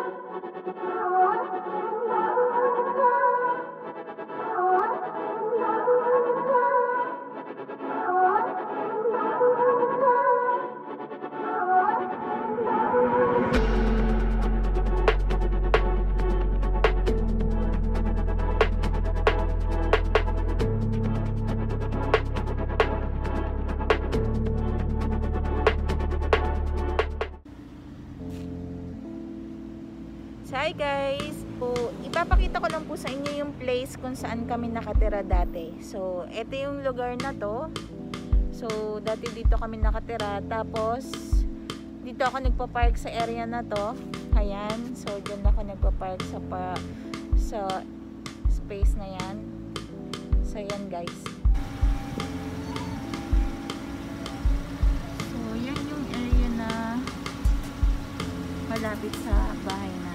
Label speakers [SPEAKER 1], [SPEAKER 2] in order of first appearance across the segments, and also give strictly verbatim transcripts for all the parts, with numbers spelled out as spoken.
[SPEAKER 1] So, hi guys! So, ipapakita ko lang po sa inyo yung place kung saan kami nakatira dati. So, ito yung lugar na to. So, dati dito kami nakatira. Tapos, dito ako nagpa-park sa area na to. Ayan. So, dyan ako nagpa-park sa, pa, sa space na yan. So, yan guys. So, yan yung area na malapit sa bahay namin.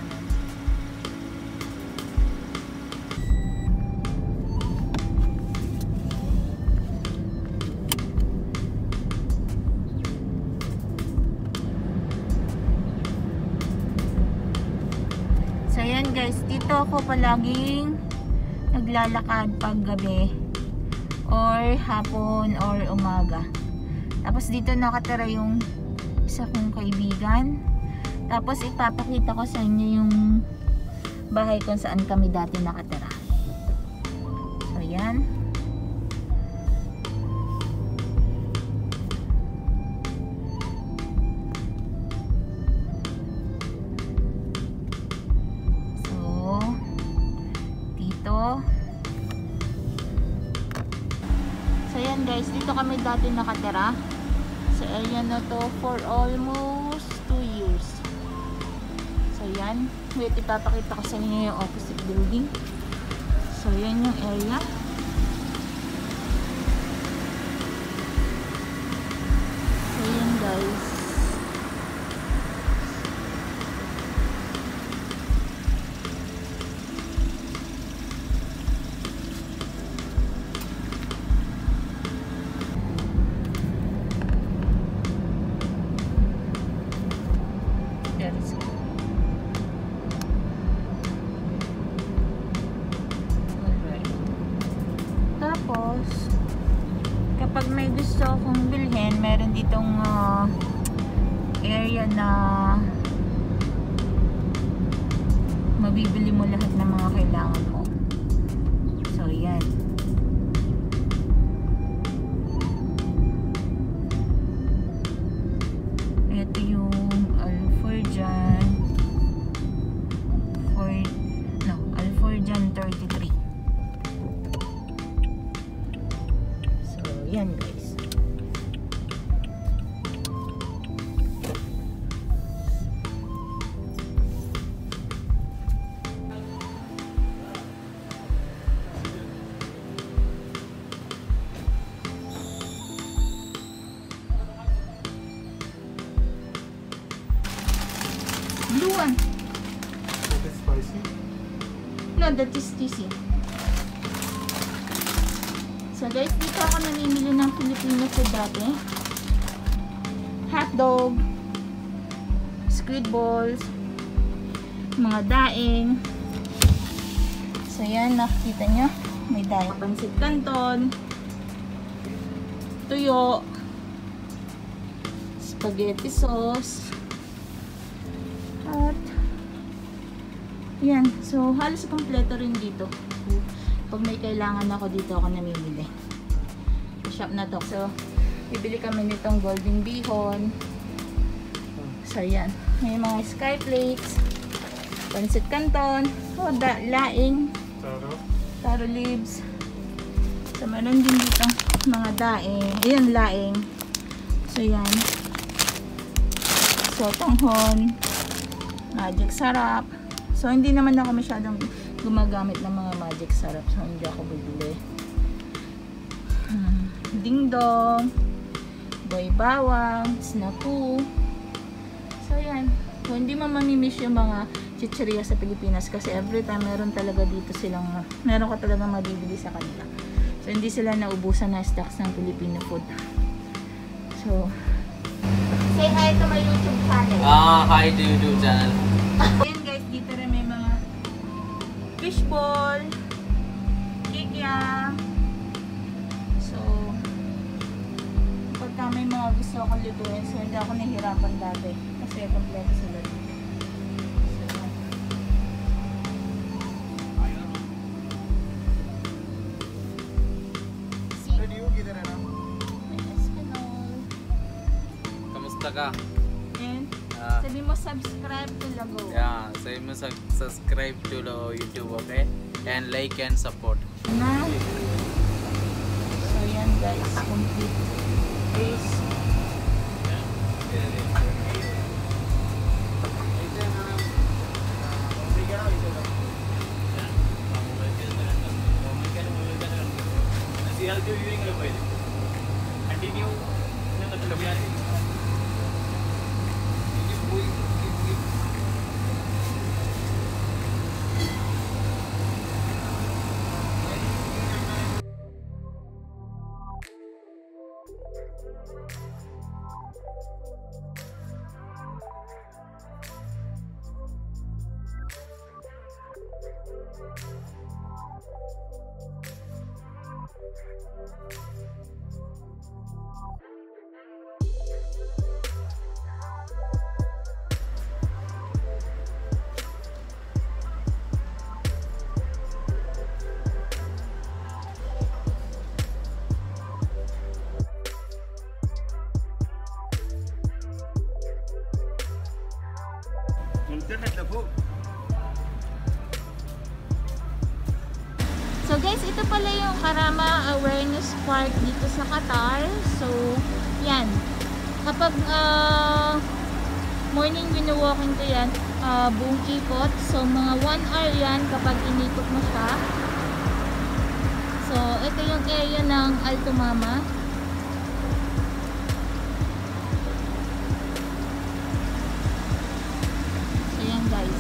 [SPEAKER 1] So ayan guys, dito ako palaging naglalakad pag gabi or hapon or umaga. Tapos dito nakatira yung isa kong kaibigan. Tapos ipapakita ko sa inyo yung bahay kung saan kami dati nakatira. So ayan. So yan guys, dito kami dati nakatira sa area na to for almost two years. So yan, wait, ipapakita ko sa inyo yung opposite building. So yan yung area. So yan guys. Tapos kapag may gusto akong bilhin, meron ditong uh, area na mabibili mo lahat ng mga kailangan mo. So yan. Ito yung Furjan for no, Furjan thirty-three. So yan guys. Blue one.
[SPEAKER 2] Is it spicy?
[SPEAKER 1] No, that is cheesy. So guys, dito ako namimili ng Filipino food dati. Hotdog, squid balls, mga daing. So yan, nakikita nyo. May daing. Pansit canton, tuyo, spaghetti sauce, at yan. So halos kompleto rin dito. Pag may kailangan ako, dito ako namimili. Shop na to. So bibili kami nitong golden bihon. So yan, may mga sky flakes, pansit canton, oh, da laing,
[SPEAKER 2] Taro.
[SPEAKER 1] taro leaves. So meron din dito mga daing. Ayan, laing. So yan. So tanghon, magic sarap. So hindi naman ako masyadong gumagamit ng mga magic sarap. So hindi ako bibili. Hmm. Ding dong, boy bawang, snapu. So yan. So hindi mo mamimiss yung mga chicheria sa Pilipinas kasi every time meron talaga dito silang, meron ka talaga mabibili sa kanila. So hindi sila naubusan na stocks ng Filipino food. So say hi to my YouTube channel.
[SPEAKER 3] Ah, hi to YouTube channel.
[SPEAKER 1] Ayan guys, fishball, kikya. So, pagka may mga gusto akong lutuin, so hindi ako nahihirapan dati. Kasi kompleto sila.
[SPEAKER 3] Kamusta ka?
[SPEAKER 1] And,
[SPEAKER 3] Ah,
[SPEAKER 1] sabi mo subscribe to Lago.
[SPEAKER 3] yeah, say mo sub- subscribe to the YouTube, okay? And like and support.
[SPEAKER 1] Na. So yan guys, complete face. So guys, ito pala yung Karama Awareness Park dito sa Qatar. So, yan. Kapag uh, morning wino-walking ko yan, uh, buong ikot. So, mga one hour yan kapag inikot mo siya. So, ito yung area ng Thumama. So, yan guys.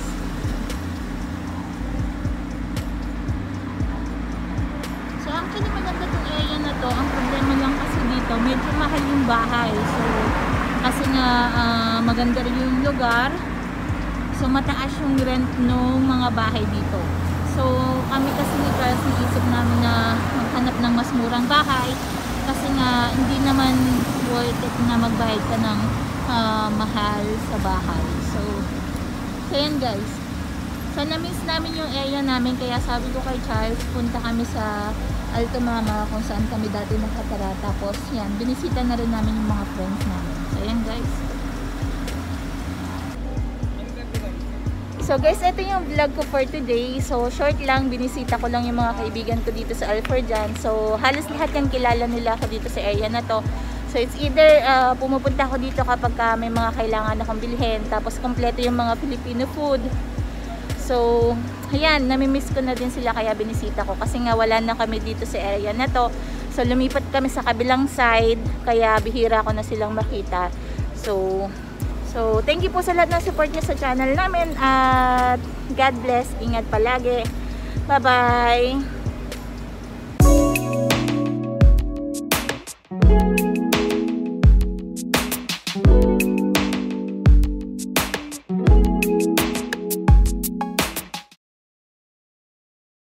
[SPEAKER 1] So, actually maganda itong area na to. Ang problema lang kasi dito, medyo mahal yung bahay. So, kasi nga uh, maganda rin yung lugar. So, mataas yung rent ng mga bahay dito. So, kami kasi ni Charles naisip namin na maghanap ng mas murang bahay. Kasi nga, hindi naman worth it na magbayad ka ng uh, mahal sa bahay. So, so yan guys. So, na-miss namin yung area namin. Kaya sabi ko kay Charles, punta kami sa Thumama kung saan kami dati nakatira. Tapos, yan, binisita na rin namin yung mga friends namin. So, yan guys. So guys, ito yung vlog ko for today. So short lang, binisita ko lang yung mga kaibigan ko dito sa Furjan. So halos lahat yung kilala nila ako dito sa area na to. So it's either uh, pumupunta ako dito kapag uh, may mga kailangan akong bilhin. Tapos kompleto yung mga Filipino food. So ayan, namimiss ko na din sila kaya binisita ko. Kasi nga wala na kami dito sa area na to. So lumipat kami sa kabilang side. Kaya bihira ko na silang makita. So So, thank you po sa lahat ng support niyo sa channel namin at God bless. Ingat palagi. Bye-bye.